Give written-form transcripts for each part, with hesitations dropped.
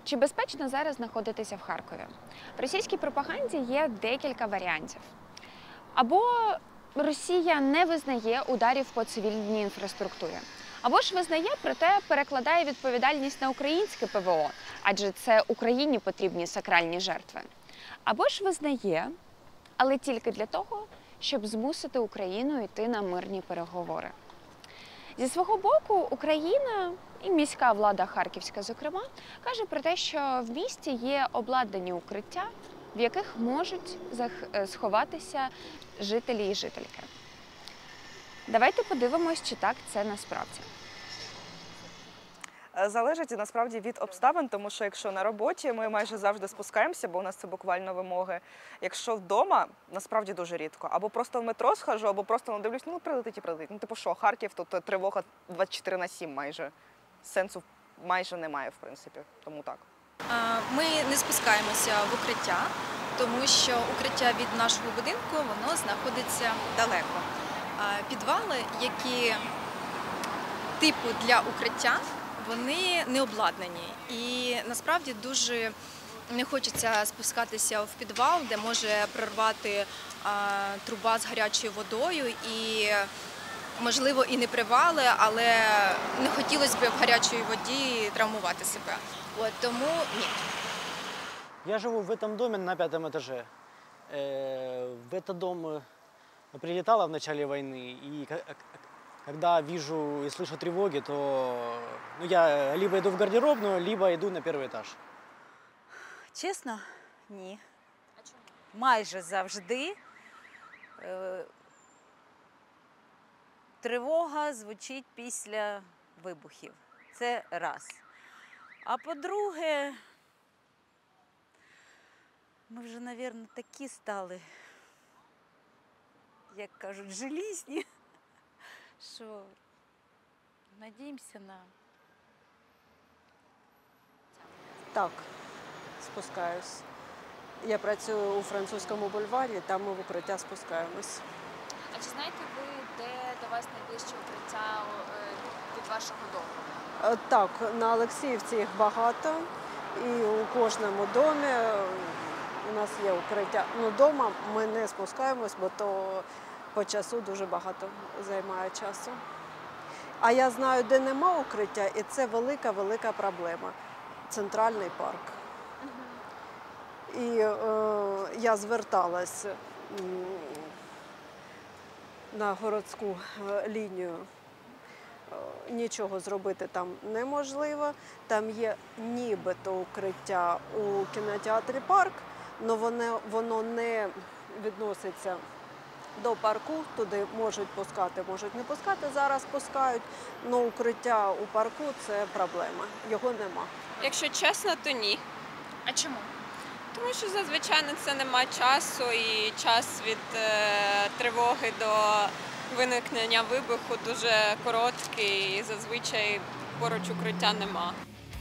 Чи безпечно зараз знаходитися в Харкові? В російській пропаганді є декілька варіантів. Або Росія не визнає ударів по цивільній інфраструктурі, або ж визнає, проте перекладає відповідальність на українське ПВО, адже це Україні потрібні сакральні жертви. Або ж визнає, але тільки для того, щоб змусити Україну йти на мирні переговори. Зі свого боку, Україна і міська влада харківська, зокрема, каже про те, що в місті є обладнані укриття, в яких можуть сховатися жителі і жительки. Давайте подивимось, чи так це насправді. Залежить насправді від обставин, тому що якщо на роботі, ми майже завжди спускаємося, бо у нас це буквально вимоги. Якщо вдома, насправді дуже рідко. Або просто в метро схожу, або просто дивлюсь, прилетить і прилетить. Типу що, Харків, тут тривога 24/7 майже. Сенсу майже немає, в принципі, тому так. Ми не спускаємося в укриття, тому що укриття від нашого будинку, воно знаходиться далеко. Підвали, які типу для укриття, вони не обладнані. І насправді дуже не хочеться спускатися в підвал, де може прорвати труба з гарячою водою. І, можливо, і не привали, але не хотілося б в гарячій воді травмувати себе. От, тому ні. Я живу в этом доме на 5-м этаже. В этот дом прилетала в начале войны, и когда вижу и слышу тревоги, то я либо иду в гардеробную, либо иду на первый этаж. Чесно, ні. А чому? Майже завжди тривога звучить після вибухів. Це раз. А по-друге, ми вже, мабуть, такі стали, як кажуть, желізні, що надіємося на... Так, спускаюсь. Я працюю у Французькому бульварі, там ми в укриття спускаємось. А чи знаєте ви, де до вас найближче укриття від вашого дому? Так, на Олексіївці їх багато, і у кожному домі у нас є укриття. Дома ми не спускаємось, бо то по часу дуже багато займає часу. А я знаю, де нема укриття, і це велика-велика проблема. Центральний парк. І я зверталась на городську лінію. Нічого зробити там неможливо. Там є нібито укриття у кінотеатрі «Парк», але воно не відноситься до парку. Туди можуть пускати, можуть не пускати. Зараз пускають, але укриття у парку – це проблема. Його нема. Якщо чесно, то ні. А чому? Тому що зазвичай на це немає часу, і час від тривоги до виникнення вибуху дуже короткий, і зазвичай поруч укриття нема.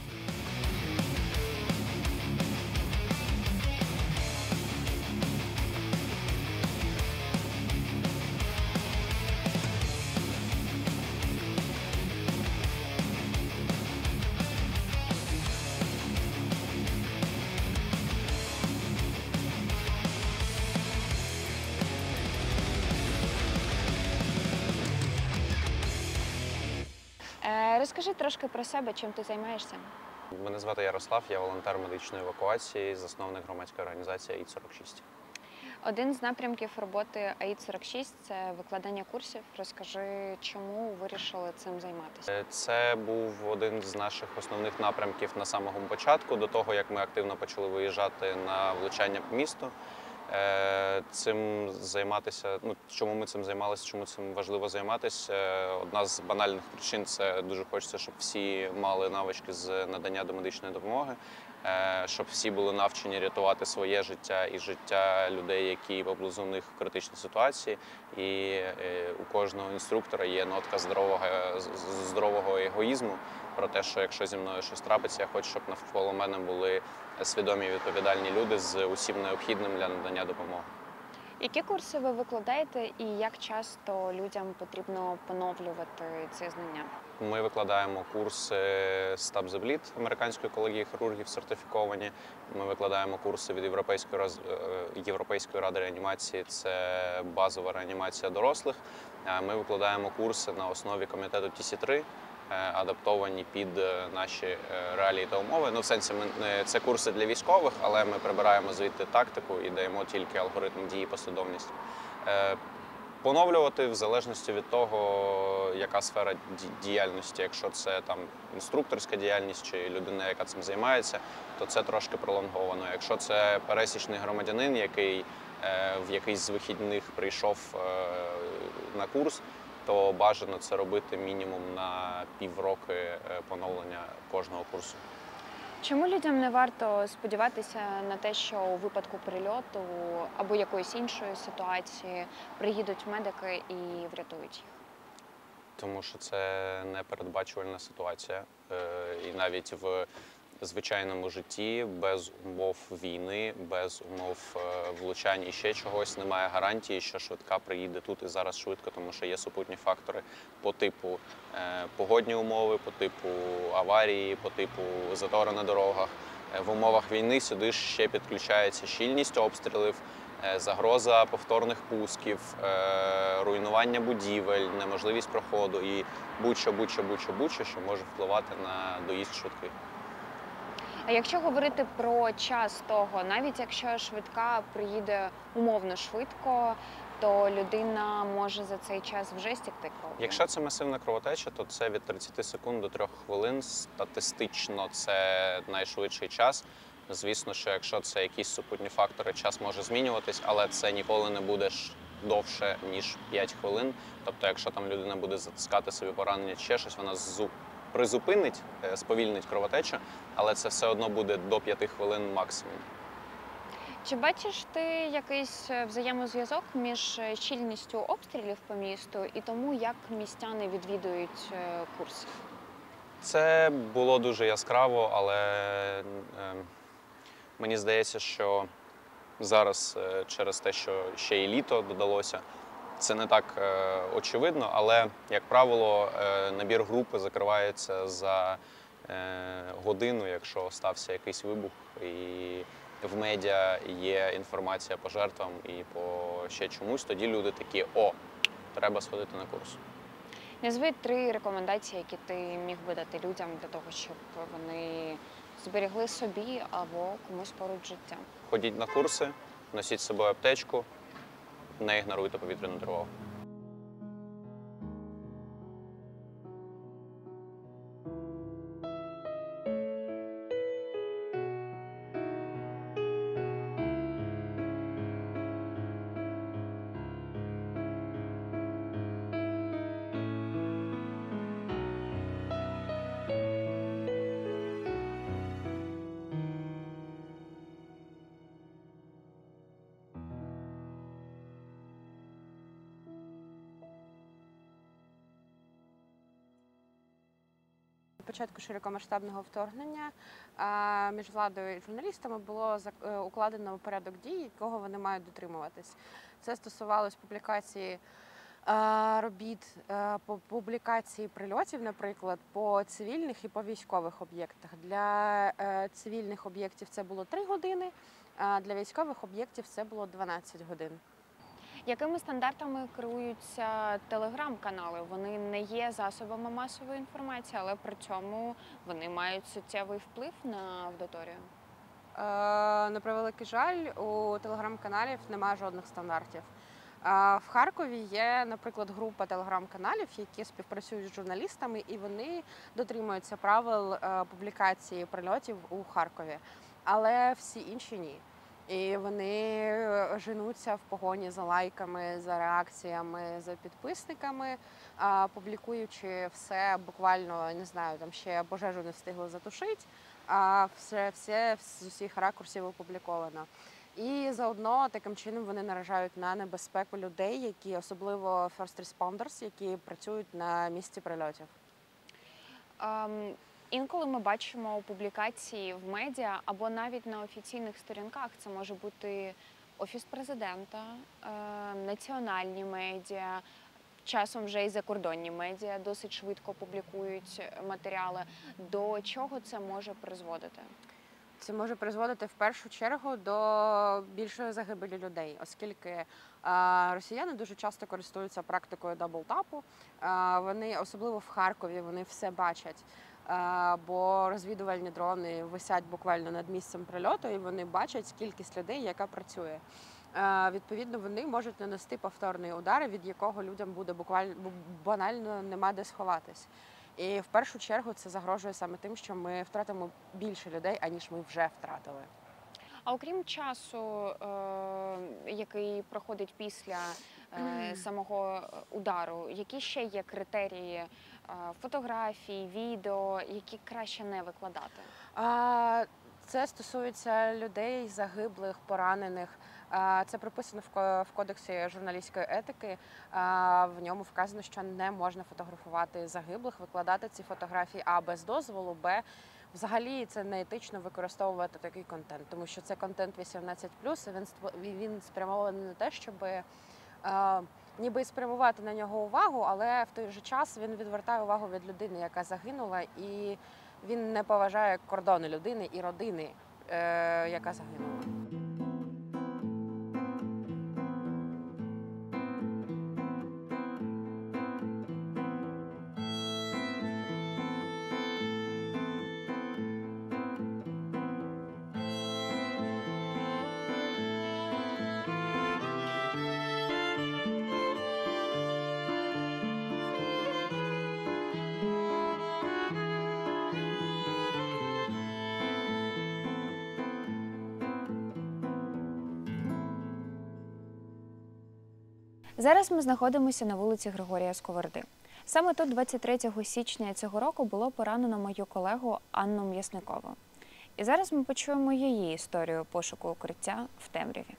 Розкажи трошки про себе, чим ти займаєшся. Мене звати Ярослав, я волонтер медичної евакуації, засновник громадської організації АІД-46. Один з напрямків роботи АІД-46 – це викладання курсів. Розкажи, чому вирішили цим займатися? Це був один з наших основних напрямків на самому початку, до того, як ми активно почали виїжджати на влучання по місту. Цим займатися, чому ми цим займалися, чому цим важливо займатися. Одна з банальних причин – це дуже хочеться, щоб всі мали навички з надання домедичної допомоги, щоб всі були навчені рятувати своє життя і життя людей, які поблизу них в критичній ситуації. І у кожного інструктора є нотка здорового егоїзму про те, що якщо зі мною щось трапиться, я хочу, щоб навколо мене були свідомі і відповідальні люди з усім необхідним для надання допомоги. Які курси ви викладаєте і як часто людям потрібно поновлювати ці знання? Ми викладаємо курси Stop the Bleed американської колегії хірургів сертифіковані. Ми викладаємо курси від Європейської ради реанімації, це базова реанімація дорослих. Ми викладаємо курси на основі комітету TC3, адаптовані під наші реалії та умови. В сенсі, це курси для військових, але ми прибираємо звідти тактику і даємо тільки алгоритм дії, послідовність. Поновлювати в залежності від того, яка сфера діяльності. Якщо це там інструкторська діяльність чи людина, яка цим займається, то це трошки пролонговано. Якщо це пересічний громадянин, який в якийсь з вихідних прийшов на курс, то бажано це робити мінімум на півроки поновлення кожного курсу. Чому людям не варто сподіватися на те, що у випадку прильоту або якоїсь іншої ситуації приїдуть медики і врятують їх? Тому що це непередбачувальна ситуація. І навіть в звичайному житті без умов війни, без умов влучань і ще чогось немає гарантії, що швидка приїде тут і зараз швидко, тому що є супутні фактори по типу погодні умови, по типу аварії, по типу затори на дорогах. В умовах війни сюди ще підключається щільність обстрілів, загроза повторних пусків, руйнування будівель, неможливість проходу і будь-що, що може впливати на доїзд швидких. А якщо говорити про час того, навіть якщо швидка приїде умовно швидко, то людина може за цей час вже стікти кров'ю? Якщо це масивна кровотеча, то це від 30 секунд до 3 хвилин. Статистично це найшвидший час. Звісно, що якщо це якісь супутні фактори, час може змінюватись, але це ніколи не буде довше, ніж 5 хвилин. Тобто, якщо там людина буде затискати собі поранення чи ще щось, вона призупинить, сповільнить кровотечу, але це все одно буде до 5 хвилин максимум. Чи бачиш ти якийсь взаємозв'язок між щільністю обстрілів по місту і тому, як містяни відвідують курси? Це було дуже яскраво, але мені здається, що зараз через те, що ще і літо додалося, це не так очевидно, але, як правило, набір групи закривається за годину, якщо стався якийсь вибух, і в медіа є інформація по жертвам і по ще чомусь, тоді люди такі: о, треба сходити на курс. Назви 3 рекомендації, які ти міг би дати людям для того, щоб вони зберегли собі або комусь поруч життя. Ходіть на курси, носіть з собою аптечку, не ігноруйте повітряну тривогу. На початку широкомасштабного вторгнення між владою і журналістами було укладено порядок дій, якого вони мають дотримуватись. Це стосувалось публікації робіт, публікації прильотів, наприклад, по цивільних і по військових об'єктах. Для цивільних об'єктів це було 3 години, а для військових об'єктів це було 12 годин. Якими стандартами керуються телеграм-канали? Вони не є засобами масової інформації, але при цьому вони мають суттєвий вплив на аудиторію? На превеликий жаль, у телеграм-каналів немає жодних стандартів. В Харкові є, наприклад, група телеграм-каналів, які співпрацюють з журналістами, і вони дотримуються правил публікації прильотів у Харкові, але всі інші ні. І вони женуться в погоні за лайками, за реакціями, за підписниками, публікуючи все буквально, не знаю, там ще пожежу не встигли затушити, а все з усіх ракурсів опубліковано. І заодно таким чином вони наражають на небезпеку людей, які особливо first responders, які працюють на місці прильотів. Інколи ми бачимо публікації в медіа або навіть на офіційних сторінках. Це може бути Офіс президента, національні медіа, часом вже і закордонні медіа досить швидко публікують матеріали. До чого це може призводити? Це може призводити в першу чергу до більшої загибелі людей, оскільки росіяни дуже часто користуються практикою даблтапу. Вони, особливо в Харкові, вони все бачать, бо розвідувальні дрони висять буквально над місцем прильоту, і вони бачать кількість людей, яка працює. Відповідно, вони можуть нанести повторний удар, від якого людям буде буквально банально нема де сховатись. І в першу чергу це загрожує саме тим, що ми втратимо більше людей, аніж ми вже втратили. А окрім часу, який проходить після самого удару, які ще є критерії фотографій, відео, які краще не викладати? Це стосується людей загиблих, поранених. Це прописано в кодексі журналістської етики. В ньому вказано, що не можна фотографувати загиблих, викладати ці фотографії без дозволу, взагалі це неетично використовувати такий контент, тому що це контент 18+, і він спрямований на те, щоб ніби спрямувати на нього увагу, але в той же час він відвертає увагу від людини, яка загинула, і він не поважає кордони людини і родини, яка загинула. Зараз ми знаходимося на вулиці Григорія Сковороди. Саме тут 23 січня цього року було поранено мою колегу Анну М'ясникову. І зараз ми почуємо її історію пошуку укриття в темряві.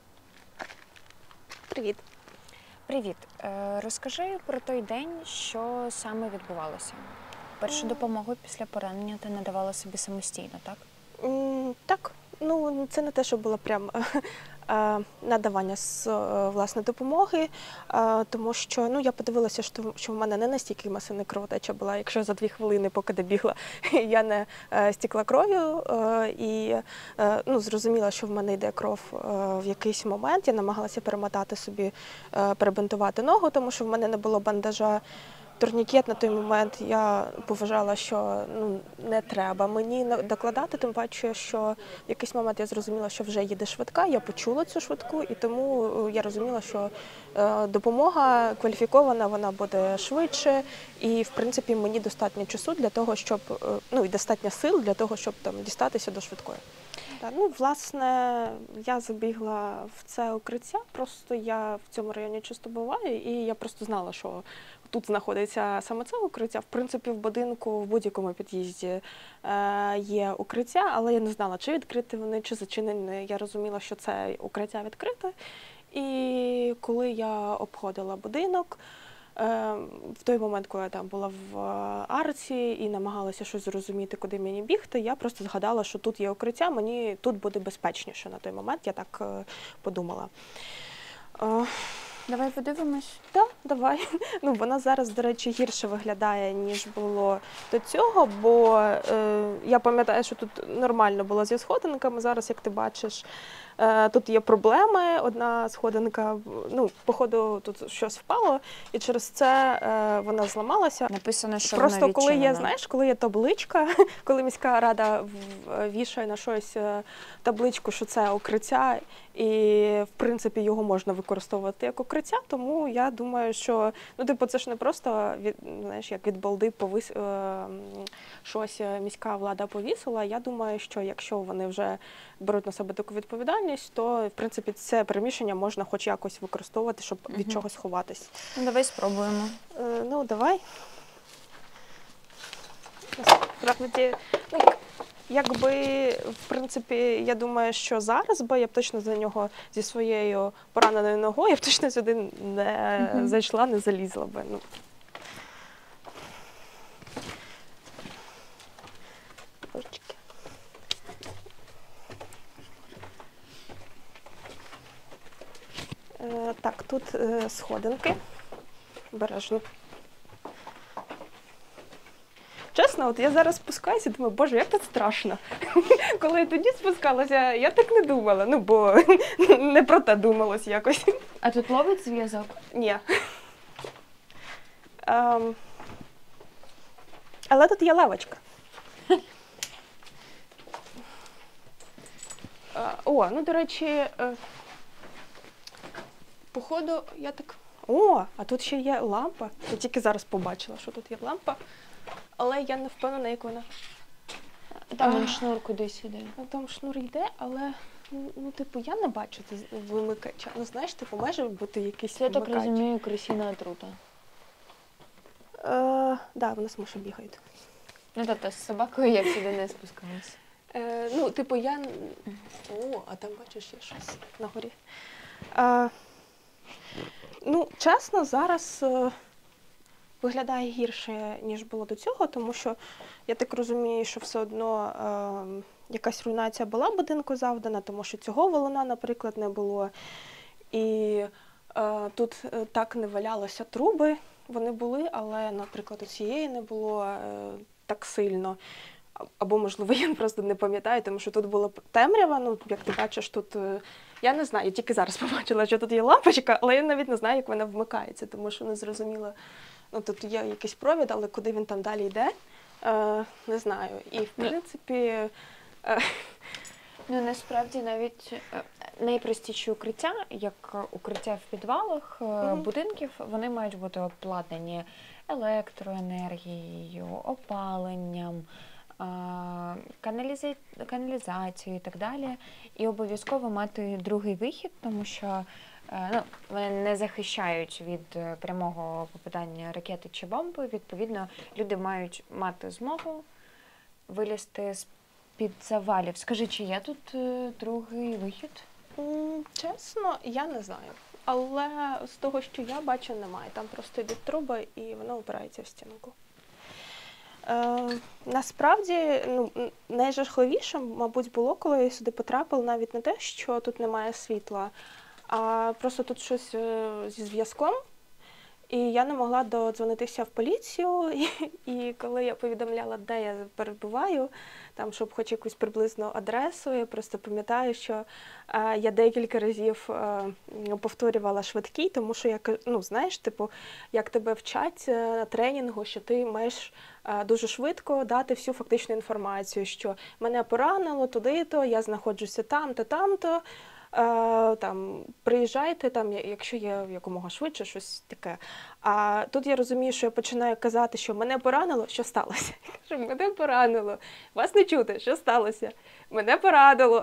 Привіт. Привіт. Розкажи про той день, що саме відбувалося. Першу допомогу після поранення ти надавала собі самостійно, так? Так. Ну, це не те, що було прям надавання власної допомоги, тому що я подивилася, що в мене не настільки масивна кровотеча була, якщо за 2 хвилини, поки добігла, я не стікла кров'ю, і зрозуміла, що в мене йде кров в якийсь момент. Я намагалася перемотати собі, перебинтувати ногу, тому що в мене не було бандажа. Турнікет на той момент я поважала, що не треба мені докладати, тим паче, що в якийсь момент я зрозуміла, що вже їде швидка, я почула цю швидку, і тому я розуміла, що допомога кваліфікована, вона буде швидше, і, в принципі, мені достатньо часу для того, щоб, і достатньо сил для того, щоб дістатися до швидкої. Власне, я забігла в це укриття, просто я в цьому районі часто буваю, і я просто знала, що тут знаходиться саме це укриття. В принципі, в будинку, в будь-якому під'їзді є укриття, але я не знала, чи відкриті вони, чи зачинені. Я розуміла, що це укриття відкрите. І коли я обходила будинок, в той момент, коли я там була в арці і намагалася щось зрозуміти, куди мені бігти, я просто згадала, що тут є укриття, мені тут буде безпечніше на той момент, я так подумала. Давай подивимось. Так, давай. Вона зараз, до речі, гірше виглядає, ніж було до цього, бо я пам'ятаю, що тут нормально було зі сходинками. Зараз, як ти бачиш, тут є проблеми. Одна сходинка, походу, тут щось впало, і через це вона зламалася. Написано, що просто вона відчинена. Коли є табличка, коли міська рада вішає на щось табличку, що це укриття, і, в принципі, його можна використовувати як укриття, тому я думаю, що, це ж не просто, як від балди щось міська влада повісила. Я думаю, що якщо вони вже беруть на себе таку відповідальність, то, в принципі, це приміщення можна хоч якось використовувати, щоб від чогось ховатись. Давай спробуємо. Давай. Насправді, якби, в принципі, я думаю, що зараз би я б точно за нього зі своєю пораненою ногою, я б точно сюди не зайшла, не залізла би. Так, тут сходинки. Обережно. Чесно, от я зараз спускаюся і думаю, боже, як тут страшно. Коли я тоді спускалася, я так не думала, ну бо не про те думалось якось. А тут ловить зв'язок? Ні. Але тут є лавочка. О, ну, до речі, походу, я так... О, а тут ще є лампа. Я тільки зараз побачила, що тут є лампа. Але я не впевнена, як вона... Там шнур кудись іде. Ну, там шнур йде, але, ну, типу, я не бачу це вимикача. Ну, знаєш, типу, може бути якийсь Я так вимикач. розумію, крысина отрута. Да, в нас миші бігають. Ну, тобто з собакою я сюди не спускалася. Ну, типу, я... О, а там, бачиш, є щось на горі. Ну, чесно, зараз виглядає гірше, ніж було до цього, тому що я так розумію, що все одно якась руйнація була будинку завдана, тому що цього валуна, наприклад, не було. І тут так не валялося труби, вони були, але, наприклад, у цієї не було так сильно. Або, можливо, я просто не пам'ятаю, тому що тут була темрява, ну, як ти бачиш, тут, я не знаю, я тільки зараз побачила, що тут є лампочка, але я навіть не знаю, як вона вмикається, тому що не зрозуміла, ну, тут є якийсь провід, але куди він там далі йде, не знаю. І, в принципі... Ну, насправді, навіть найпростіші укриття, як укриття в підвалах будинків, вони мають бути обладнані електроенергією, опаленням, каналізацією і так далі. І обов'язково мати другий вихід, тому що вони не захищають від прямого попадання ракети чи бомби. Відповідно, люди мають мати змогу вилізти з-під завалів. Скажи, чи є тут другий вихід? Чесно, я не знаю. Але з того, що я бачу, немає. Там просто йдуть труби і воно опирається в стінку. Насправді, ну, найжахливіше, мабуть, було, коли я сюди потрапила, навіть не те, що тут немає світла, а просто тут щось зі зв'язком. І я не могла додзвонитися в поліцію, і коли я повідомляла, де я перебуваю, там, щоб хоч якусь приблизну адресу, я просто пам'ятаю, що я декілька разів повторювала швидкий, тому що, я, ну, знаєш, типу, як тебе вчать на тренінгу, що ти маєш дуже швидко дати всю фактичну інформацію, що мене поранило туди-то, я знаходжуся там-то, там-то, там, приїжджайте, там, якщо є якомога швидше, щось таке. А тут я розумію, що я починаю казати, що мене поранило, що сталося? Я кажу, мене поранило, вас не чути, що сталося? Мене поранило.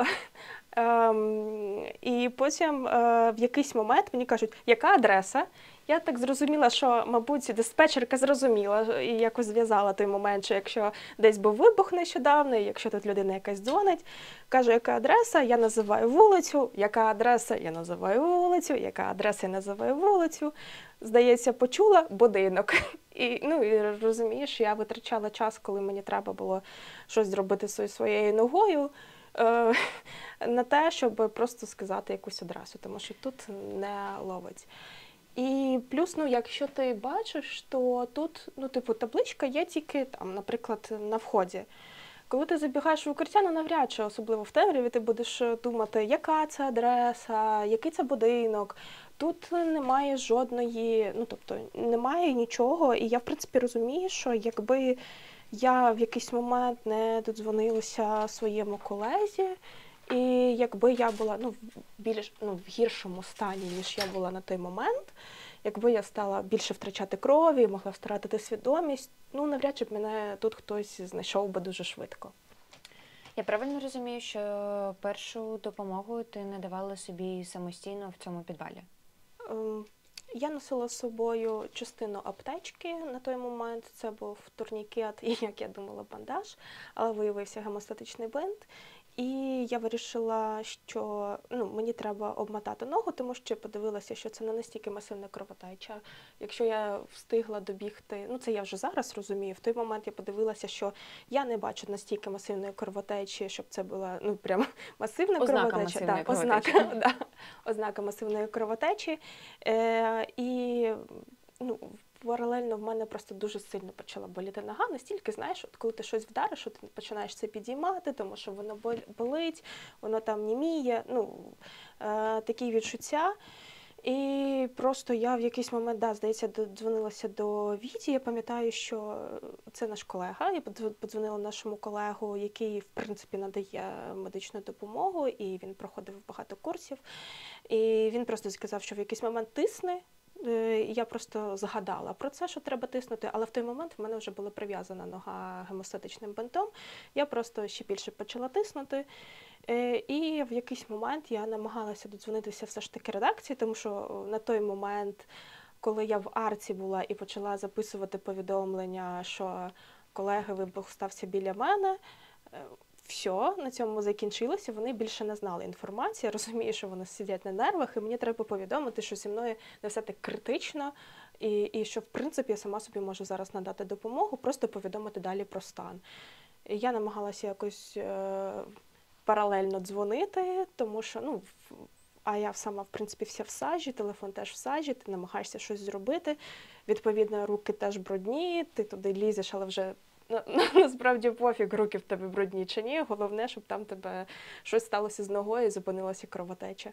І потім в якийсь момент мені кажуть, яка адреса? Я так зрозуміла, що, мабуть, диспетчерка зрозуміла і якось зв'язала той момент, що якщо десь був вибух нещодавно, і якщо тут людина якась дзвонить, каже, яка адреса, я називаю вулицю, яка адреса, я називаю вулицю, яка адреса, я називаю вулицю. Здається, почула будинок. І, ну, і розумієш, я витрачала час, коли мені треба було щось зробити зі своєю ногою, на те, щоб просто сказати якусь адресу, тому що тут не ловить. І плюс, ну, якщо ти бачиш, то тут, ну, типу, табличка є тільки там, наприклад, на вході. Коли ти забігаєш в укриття, ну, навряд чи, особливо в темряві, ти будеш думати, яка це адреса, який це будинок. Тут немає жодної, ну, тобто, немає нічого. І я, в принципі, розумію, що якби я в якийсь момент не додзвонилася своєму колезі, і якби я була, ну, в гіршому стані, ніж я була на той момент, якби я стала більше втрачати крові, могла втратити свідомість, ну, навряд чи б мене тут хтось знайшов би дуже швидко. Я правильно розумію, що першу допомогу ти надавала собі самостійно в цьому підвалі? Я носила з собою частину аптечки на той момент. Це був турнікет і, як я думала, бандаж, але виявився гемостатичний бинт. І я вирішила, що, ну, мені треба обмотати ногу, тому що подивилася, що це не настільки масивна кровотеча. Якщо я встигла добігти, ну, це я вже зараз розумію, в той момент я подивилася, що я не бачу настільки масивної кровотечі, щоб це була, ну, прям масивна кровотеча. Ознака масивної кровотечі. Ознака масивної кровотечі. І ну, паралельно в мене просто дуже сильно почала боліти нога, настільки, знаєш, от коли ти щось вдариш, ти починаєш це підіймати, тому що воно болить, воно там німіє, ну, такі відчуття. І просто я в якийсь момент, да, здається, додзвонилася до Віті. Я пам'ятаю, що це наш колега. Я подзвонила нашому колегу, який, в принципі, надає медичну допомогу, і він проходив багато курсів. І він просто сказав, що в якийсь момент тисни. Я просто згадала про це, що треба тиснути, але в той момент в мене вже була прив'язана нога гемостатичним бинтом. Я просто ще більше почала тиснути. І в якийсь момент я намагалася додзвонитися все ж таки редакції, тому що на той момент, коли я в Арці була і почала записувати повідомлення, що колеги, вибух стався біля мене, все, на цьому закінчилося, вони більше не знали інформації, я розумію, що вони сидять на нервах, і мені треба повідомити, що зі мною не все так критично, і що, в принципі, я сама собі можу зараз надати допомогу, просто повідомити далі про стан. І я намагалася якось паралельно дзвонити, тому що, ну, а я сама, в принципі, вся в сажі, телефон теж в сажі, ти намагаєшся щось зробити, відповідно, руки теж брудні, ти туди лізеш, але вже насправді пофіг, руки в тебе брудні чи ні, головне, щоб там тебе щось сталося з ногою і зупинилася кровотеча.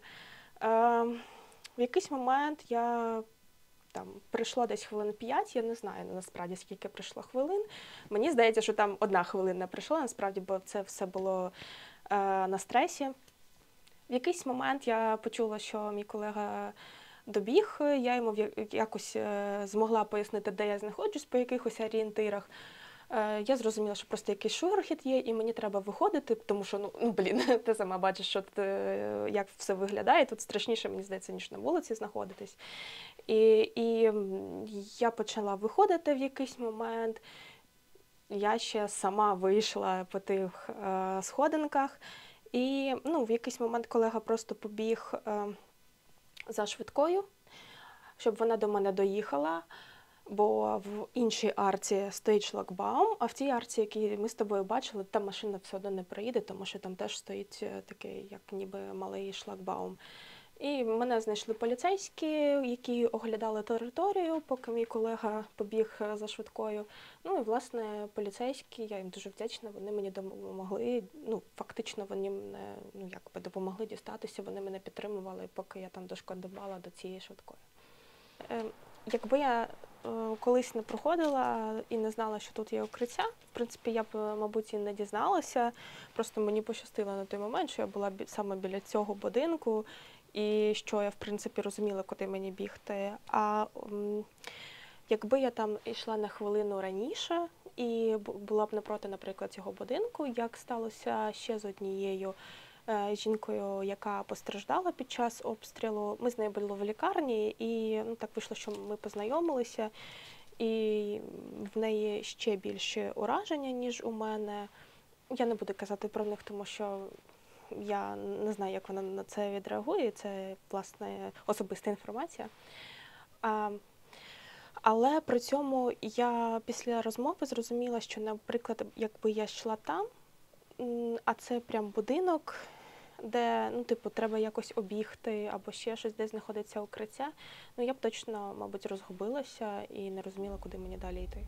В якийсь момент я там прийшло десь хвилин 5, я не знаю насправді, скільки прийшло хвилин. Мені здається, що там 1 хвилина прийшла, насправді, бо це все було на стресі. В якийсь момент я почула, що мій колега добіг, я йому якось змогла пояснити, де я знаходжусь по якихось орієнтирах. Я зрозуміла, що просто якийсь шурхіт є, і мені треба виходити, тому що, ти сама бачиш, що як все виглядає, тут страшніше, мені здається, ніж на вулиці знаходитись. І я почала виходити в якийсь момент, я ще сама вийшла по тих сходинках, і в якийсь момент колега просто побіг за швидкою, щоб вона до мене доїхала. Бо в іншій арці стоїть шлагбаум, а в тій арці, яку ми з тобою бачили, та машина все одно не проїде, тому що там теж стоїть такий, як ніби малий шлагбаум. І мене знайшли поліцейські, які оглядали територію, поки мій колега побіг за швидкою. І, власне, поліцейські, я їм дуже вдячна, вони мені допомогли, фактично вони мене, допомогли дістатися, вони мене підтримували, поки я там дошкодувала до цієї швидкої. Якби я колись не проходила і не знала, що тут є укриття, в принципі, я б, мабуть, і не дізналася. Просто мені пощастило на той момент, що я була саме біля цього будинку і що я, в принципі, розуміла, куди мені бігти. А якби я там йшла на хвилину раніше і була б напроти, наприклад, цього будинку, як сталося ще з однією жінкою, яка постраждала під час обстрілу. Ми з нею були в лікарні, і так вийшло, що ми познайомилися, і в неї ще більше ураження, ніж у мене. Я не буду казати про них, тому що я не знаю, як вона на це відреагує, це, власне, особиста інформація. Але при цьому я після розмови зрозуміла, що, наприклад, якби я йшла там, а це прям будинок, де, треба якось обігти або ще щось, де знаходиться укриття, я б точно, мабуть, розгубилася і не розуміла, куди мені далі йти.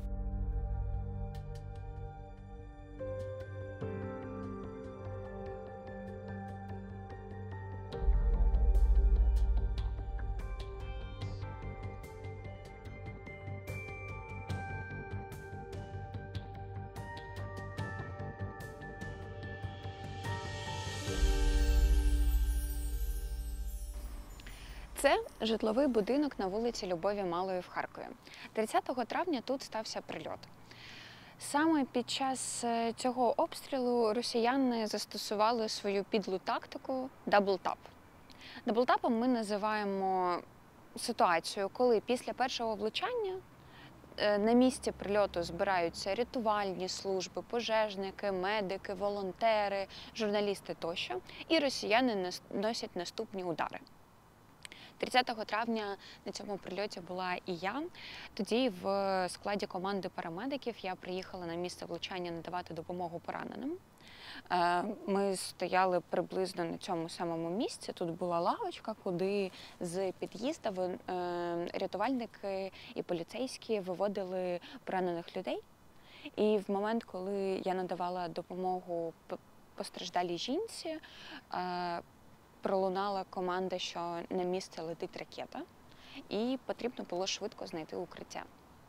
Це житловий будинок на вулиці Любові Малої в Харкові. 30 травня тут стався прильот. Саме під час цього обстрілу росіяни застосували свою підлу тактику даблтап. Даблтапом ми називаємо ситуацію, коли після першого влучання на місці прильоту збираються рятувальні служби, пожежники, медики, волонтери, журналісти тощо, і росіяни наносять наступні удари. 30 травня на цьому прильоті була і я. Тоді в складі команди парамедиків я приїхала на місце влучання надавати допомогу пораненим. Ми стояли приблизно на цьому самому місці. Тут була лавочка, куди з під'їзду рятувальники і поліцейські виводили поранених людей. І в момент, коли я надавала допомогу постраждалій жінці, пролунала команда, що на місце летить ракета, і потрібно було швидко знайти укриття.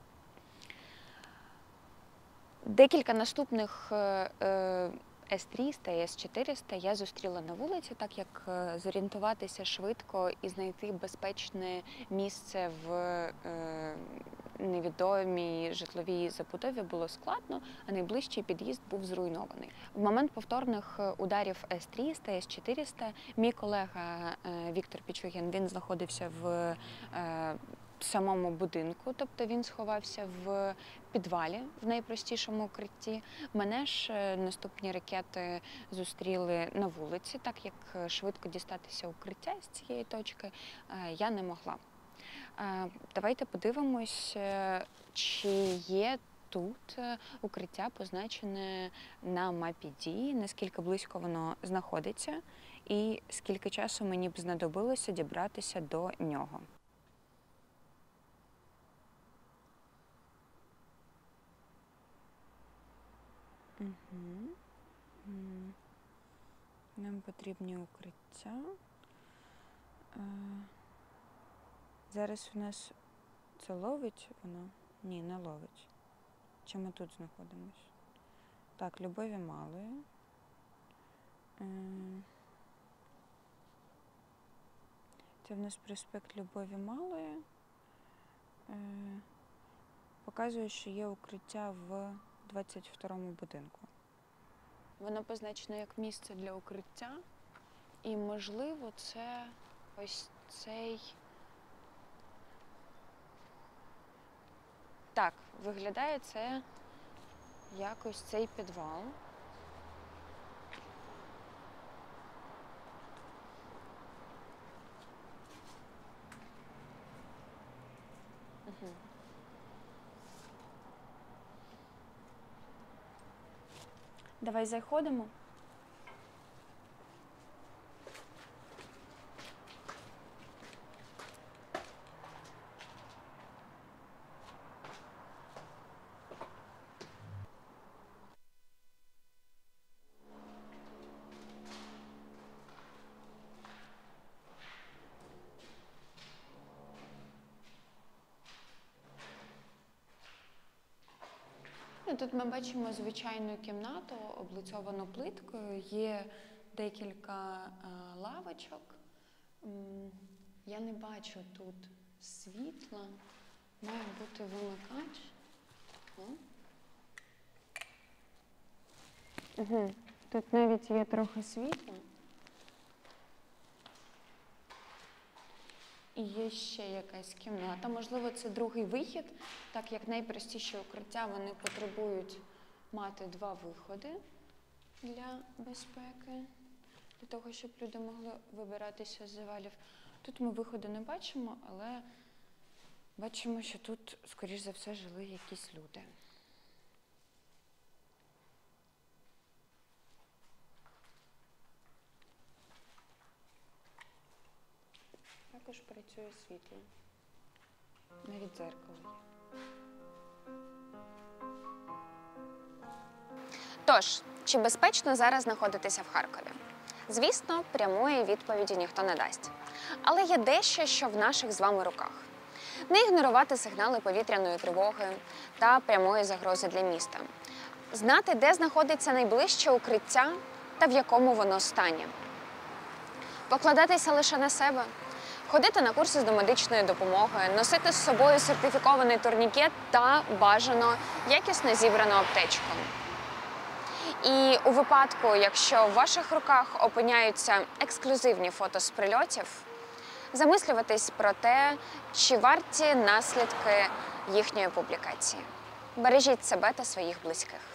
Декілька наступних С-300 і С-400 я зустріла на вулиці, так як зорієнтуватися швидко і знайти безпечне місце в невідомій житловій забудові було складно, а найближчий під'їзд був зруйнований. В момент повторних ударів С-300, С-400 мій колега Віктор Пічугін, він знаходився в самому будинку, тобто він сховався в підвалі, в найпростішому укритті. Мене ж наступні ракети зустріли на вулиці, так як швидко дістатися укриття з цієї точки я не могла. Давайте подивимось, чи є тут укриття позначене на мапі дій, наскільки близько воно знаходиться і скільки часу мені б знадобилося дібратися до нього. Нам потрібні укриття. Зараз у нас це ловить воно? Ні, не ловить. Чи ми тут знаходимось? Так, Любові Малої. Це в нас проспект Любові Малої. Показує, що є укриття в 22-му будинку. Воно позначено як місце для укриття. І, можливо, це ось цей... Так, виглядає це якось цей підвал. Давай заходимо. Тут ми бачимо звичайну кімнату, облицьовану плиткою, є декілька лавочок. Я не бачу тут світла, має бути вимикач. Тут навіть є трохи світла. І є ще якась кімната. Можливо, це другий вихід, так як найпростіші укриття, вони потребують мати 2 виходи для безпеки, для того, щоб люди могли вибиратися з завалів. Тут ми виходу не бачимо, але бачимо, що тут, скоріш за все, жили якісь люди. Також працює світло. Навіть дзеркало є. Тож, чи безпечно зараз знаходитися в Харкові? Звісно, прямої відповіді ніхто не дасть. Але є дещо, що в наших з вами руках. Не ігнорувати сигнали повітряної тривоги та прямої загрози для міста. Знати, де знаходиться найближче укриття та в якому воно стані. Покладатися лише на себе. Ходити на курси з домедичної допомоги, носити з собою сертифікований турнікет та, бажано, якісно зібрану аптечку. І у випадку, якщо в ваших руках опиняються ексклюзивні фото з прильотів, замислюватись про те, чи варті наслідки їхньої публікації. Бережіть себе та своїх близьких.